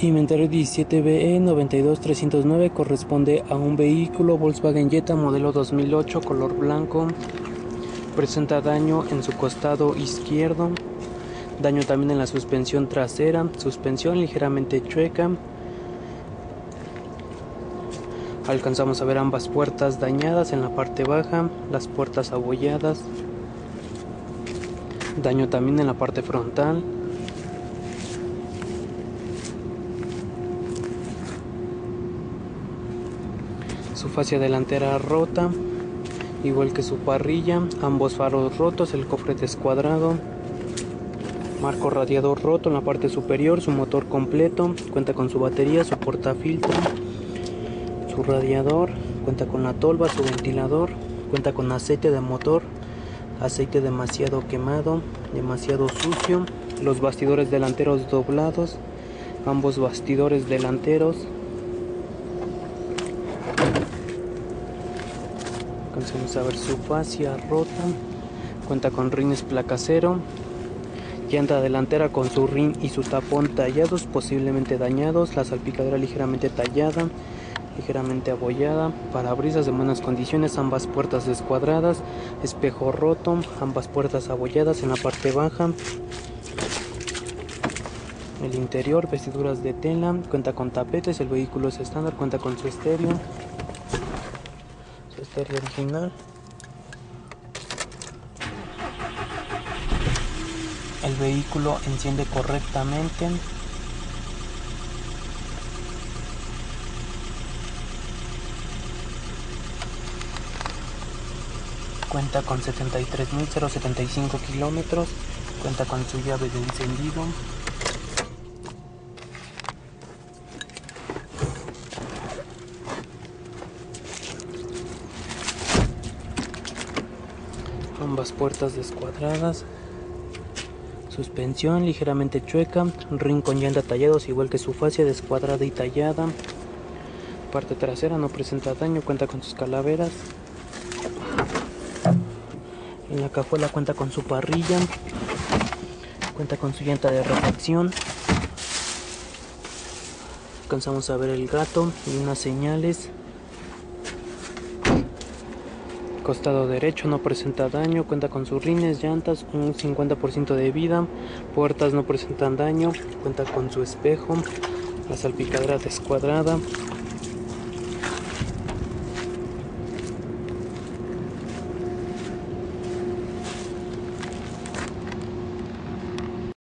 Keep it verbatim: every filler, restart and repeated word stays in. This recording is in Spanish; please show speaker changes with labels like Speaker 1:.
Speaker 1: Inventario diecisiete B E noventa y dos trescientos nueve corresponde a un vehículo Volkswagen Jetta modelo dos mil ocho color blanco. Presenta daño en su costado izquierdo, daño también en la suspensión trasera, suspensión ligeramente chueca. Alcanzamos a ver ambas puertas dañadas en la parte baja, las puertas abolladas, daño también en la parte frontal. Su fascia delantera rota, igual que su parrilla, ambos faros rotos, el cofre descuadrado, marco radiador roto en la parte superior, su motor completo, cuenta con su batería, su portafiltro, su radiador, cuenta con la tolva, su ventilador, cuenta con aceite de motor, aceite demasiado quemado, demasiado sucio, los bastidores delanteros doblados, ambos bastidores delanteros. Alcanzamos a ver su fascia rota, cuenta con rines placa cero, llanta delantera con su rin y su tapón tallados, posiblemente dañados, la salpicadera ligeramente tallada, ligeramente abollada, parabrisas en buenas condiciones, ambas puertas descuadradas, espejo roto, ambas puertas abolladas en la parte baja. El interior, vestiduras de tela, cuenta con tapetes, el vehículo es estándar, cuenta con su estéreo. Estéreo original. El vehículo enciende correctamente. Cuenta con setenta y tres mil setenta y cinco kilómetros. Cuenta con su llave de encendido. Ambas puertas descuadradas, suspensión ligeramente chueca, rin con llanta tallados igual que su fascia descuadrada y tallada. Parte trasera no presenta daño, cuenta con sus calaveras. En la cajuela cuenta con su parrilla, cuenta con su llanta de refacción. Alcanzamos a ver el gato y unas señales. Costado derecho no presenta daño, cuenta con sus rines, llantas, un cincuenta por ciento de vida, puertas no presentan daño, cuenta con su espejo, la salpicadera descuadrada.